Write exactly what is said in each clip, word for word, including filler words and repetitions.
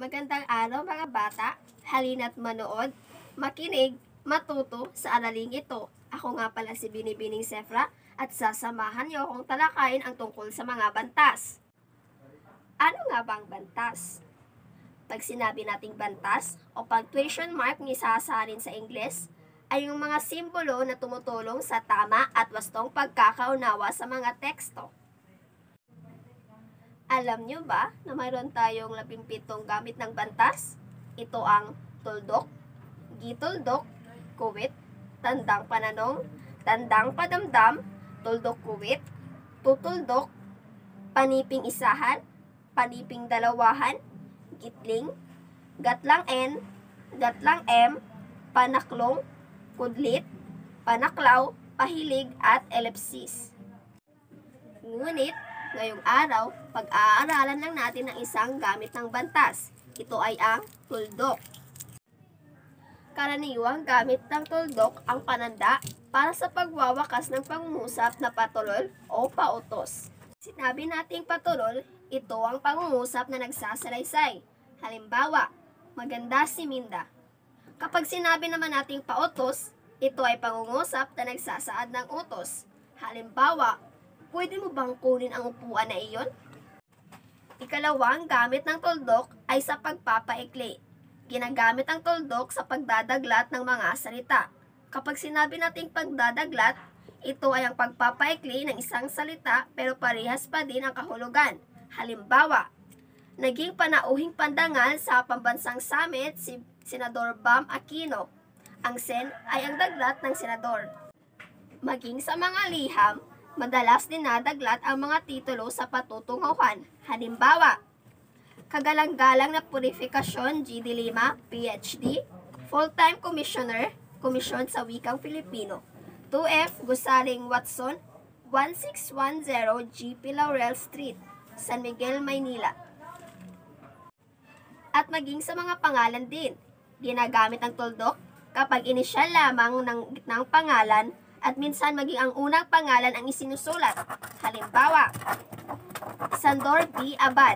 Magandang araw mga bata, halina't manood, makinig, matuto sa araling ito. Ako nga pala si Binibining Sefra at sasamahan niyo akong talakayin ang tungkol sa mga bantas. Ano nga bang bantas? Pag sinabi nating bantas o punctuation mark ni sasarin sa Ingles, ay yung mga simbolo na tumutulong sa tama at wastong pagkakaunawa sa mga teksto. Alam nyo ba na mayroon tayong labing pitong gamit ng bantas? Ito ang tuldok, gituldok, kuwit, tandang pananong, tandang padamdam, tuldok kuwit, tutuldok, paniping isahan, paniping dalawahan, gitling, gatlang N, gatlang M, panaklong, kudlit, panaklaw, pahilig at ellipsis. Ngunit, ngayong araw, pag-aaralan lang natin ang isang gamit ng bantas. Ito ay ang tuldok. Karaniwang gamit ng tuldok ang pananda para sa pagwawakas ng pangungusap na patulol o pautos. Sinabi nating patulol, ito ang pangungusap na nagsasalaysay. Halimbawa, maganda si Minda. Kapag sinabi naman nating pautos, ito ay pangungusap na nagsasaad ng utos. Halimbawa, pwede mo bang kunin ang upuan na iyon? Ikalawang gamit ng tuldok ay sa pagpapaikli. Ginagamit ang tuldok sa pagdadaglat ng mga salita. Kapag sinabi nating pagdadaglat, ito ay ang pagpapaikli ng isang salita pero parehas pa din ang kahulugan. Halimbawa, naging panauhing pandangal sa pambansang summit si Senador Bam Aquino. Ang sen ay ang daglat ng senador. Maging sa mga liham, madalas dinadaglat ang mga titulo sa patutunguhan. Halimbawa, Kagalang-galang na Purifikasyon G D Lima, P H D, Full-Time Commissioner, Komisyon sa Wikang Filipino. two F Gusaling Watson, sixteen ten G P Laurel Street, San Miguel, Maynila. At maging sa mga pangalan din, ginagamit ang tuldok kapag inisyal lamang ng gitnang pangalan at minsan maging ang unang pangalan ang isinusulat. Halimbawa, Sandor D. Abad,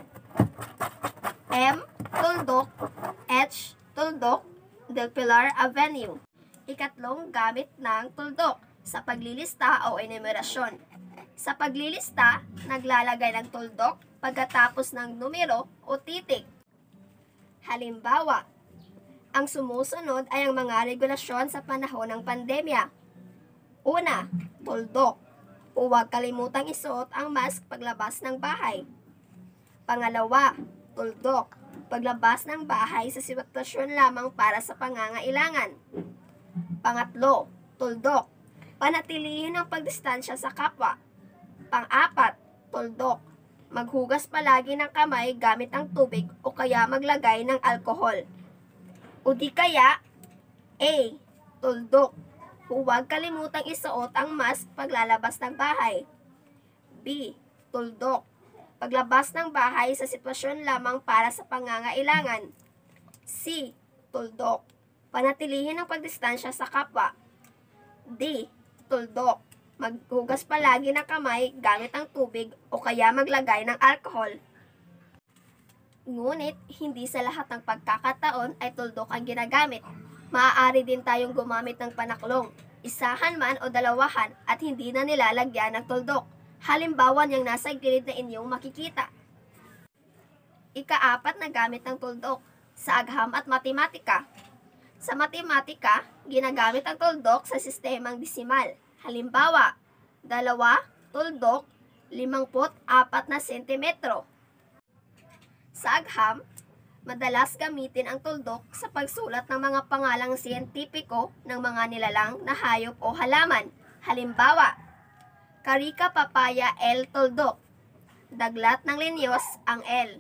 M. Tuldok, H. Tuldok, Del Pilar Avenue. Ikatlong gamit ng tuldok sa paglilista o enumerasyon. Sa paglilista, naglalagay ng tuldok pagkatapos ng numero o titik. Halimbawa, ang sumusunod ay ang mga regulasyon sa panahon ng pandemya. Una, tuldok. Huwag kalimutang isuot ang mask paglabas ng bahay. Pangalawa, tuldok. Paglabas ng bahay sa sitwasyon lamang para sa pangangailangan. Pangatlo, tuldok. Panatilihin ang pagdistansya sa kapwa. Pang-apat, tuldok. Maghugas palagi ng kamay gamit ang tubig o kaya maglagay ng alkohol. O di kaya, A. Tuldok. Huwag kalimutang isuot ang mask paglalabas ng bahay. B. Tuldok. Paglabas ng bahay sa sitwasyon lamang para sa pangangailangan. C. Tuldok. Panatilihin ang pagdistansya sa kapwa. D. Tuldok. Maghugas palagi ng kamay gamit ang tubig o kaya maglagay ng alkohol. Ngunit, hindi sa lahat ng pagkakataon ay tuldok ang ginagamit. Maaari din tayong gumamit ng panaklong, isahan man o dalawahan at hindi na nilalagyan ng tuldok. Halimbawa niyang nasa gilid na inyong makikita. Ikaapat na gamit ng tuldok, sa agham at matematika. Sa matematika, ginagamit ang tuldok sa sistemang desimal. Halimbawa, dalawa, tuldok, limangput apat na sentimetro. Sa agham, madalas gamitin ang tuldok sa pagsulat ng mga pangalang siyentipiko ng mga nilalang na hayop o halaman. Halimbawa, Carica papaya L tuldok. Daglat ng linyos ang L.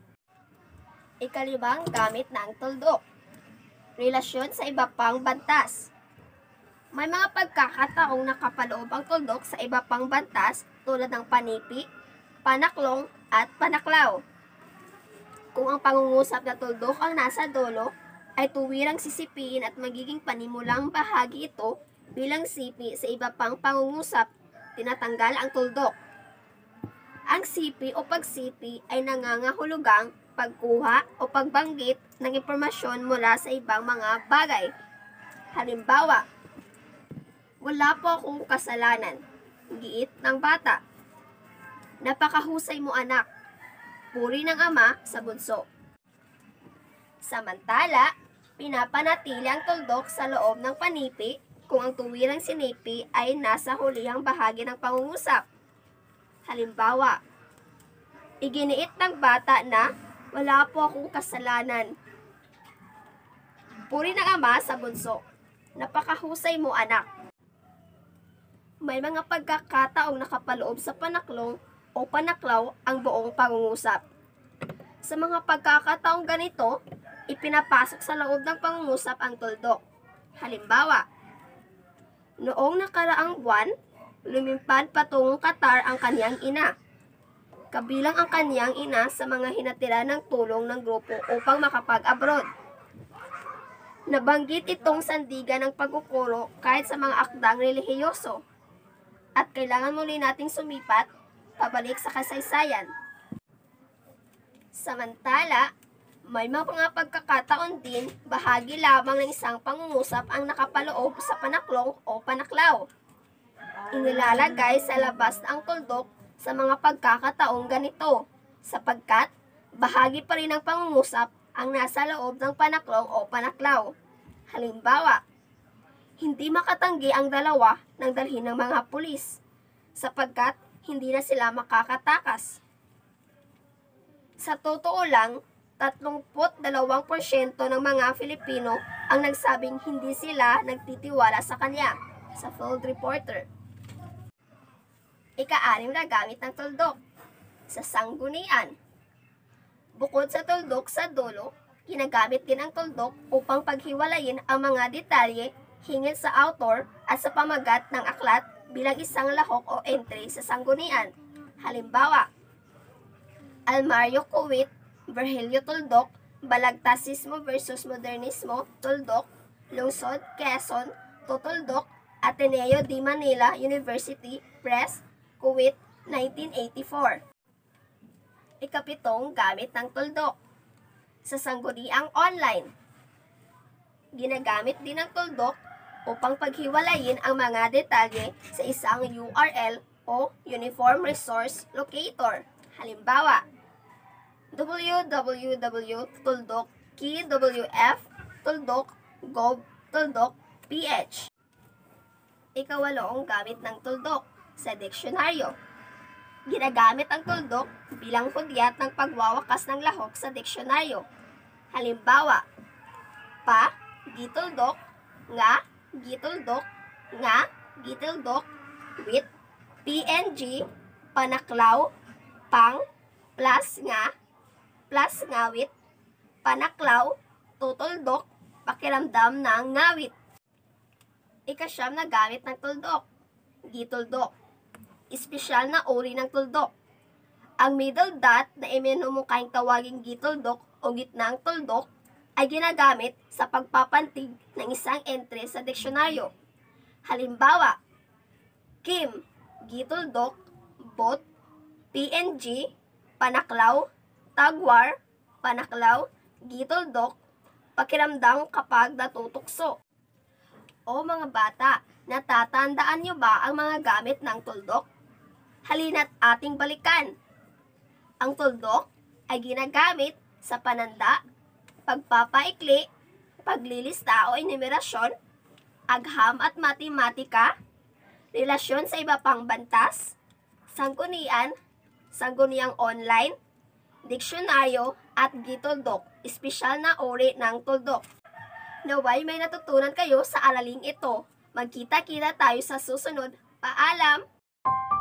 Ikalimang gamit ng tuldok. Relasyon sa iba pang bantas. May mga pagkakataong nakapaloob ang tuldok sa iba pang bantas tulad ng panipi, panaklong at panaklaw. Kung ang pangungusap na tuldok ang nasa dulo, ay tuwirang sisipiin at magiging panimulang bahagi ito bilang sipi sa iba pang pangungusap, tinatanggal ang tuldok. Ang sipi o pagsipi ay nangangahulugang pagkuha o pagbanggit ng impormasyon mula sa ibang mga bagay. Halimbawa, wala po akong kasalanan. Giit ng bata. Napakahusay mo anak. Puri ng ama sa bunso. Samantala, pinapanatili ang tuldok sa loob ng panipi kung ang tuwirang sinipi ay nasa hulihang bahagi ng pangungusap. Halimbawa, iginiit ng bata na wala po akong kasalanan. Puri ng ama sa bunso. Napakahusay mo anak. May mga pagkakataong nakapaloob sa panaklong o panaklaw ang buong pangungusap. Sa mga pagkakataong ganito, ipinapasok sa loob ng pangungusap ang tuldok. Halimbawa, noong nakaraang buwan, lumipad patungong Qatar ang kaniyang ina. Kabilang ang kaniyang ina sa mga hinatira ng tulong ng grupo upang makapag-abroad. Nabanggit itong sandigan ng pagkukuro kahit sa mga akdang relihiyoso. At kailangan muli nating sumipat pabalik sa kasaysayan. Samantala, may mga pagkakataon din bahagi lamang ng isang pangungusap ang nakapaloob sa panaklong o panaklaw. Inilalagay sa labas ang tuldok sa mga pagkakataong ganito, sapagkat bahagi pa rin ng pangungusap ang nasa loob ng panaklong o panaklaw. Halimbawa, hindi makatanggi ang dalawa ng dalhin ng mga pulis, sapagkat hindi na sila makakatakas. Sa totoo lang, tatlongput dalawang porsyento ng mga Filipino ang nagsabing hindi sila nagtitiwala sa kanya, sa Field Reporter. Ika-anim na gamit ng tuldok, sa sanggunian. Bukod sa tuldok sa dulo, ginagamit din ang tuldok upang paghiwalayin ang mga detalye hingit sa author at sa pamagat ng aklat bilang isang lahok o entry sa sanggunian. Halimbawa, Almario Cuit, Virgilio Tuldok, Balagtasismo versus Modernismo, Tuldok, Lungsod, Quezon, Tutuldok, Ateneo de Manila University Press, Kuwait, nineteen eighty-four. Ikapitong gamit ng tuldok, sa sangguniang online. Ginagamit din ang tuldok upang paghiwalayin ang mga detalye sa isang U R L o Uniform Resource Locator. Halimbawa, www tuldok kwf tuldok gov tuldok ph. Ikawalong gamit ng tuldok, sa diksyonaryo. Ginagamit ang tuldok bilang hudyat ng pagwawakas ng lahok sa diksyonaryo. Halimbawa, pa, gituldok, nga, gituldok, nga, gituldok, with, P N G, panaklaw, pang, plus nga, plus ngawit, panaklaw, tutuldok, pakiramdam ng ngawit. Ikasyam na gamit ng tuldok, gituldok. Espesyal na uri ng tuldok. Ang middle dot na iminumukhaing tawaging gituldok o gitnang tuldok ay ginagamit sa pagpapantig ng isang entry sa diksyonaryo. Halimbawa, Kim, gituldok, bot, P N G, panaklaw, tagwar, panaklaw, gituldok, pakiramdam kapag natutukso. O mga bata, natatandaan nyo ba ang mga gamit ng tuldok? Halina't ating balikan. Ang tuldok ay ginagamit sa pananda, pagpapaikli, paglilista o enumerasyon, agham at matematika, relasyon sa iba pang bantas, sanggunian, sangguniang online, diksyonaryo at gituldok, espesyal na uri ng tuldok. Naway may natutunan kayo sa araling ito. Magkita-kita tayo sa susunod. Paalam!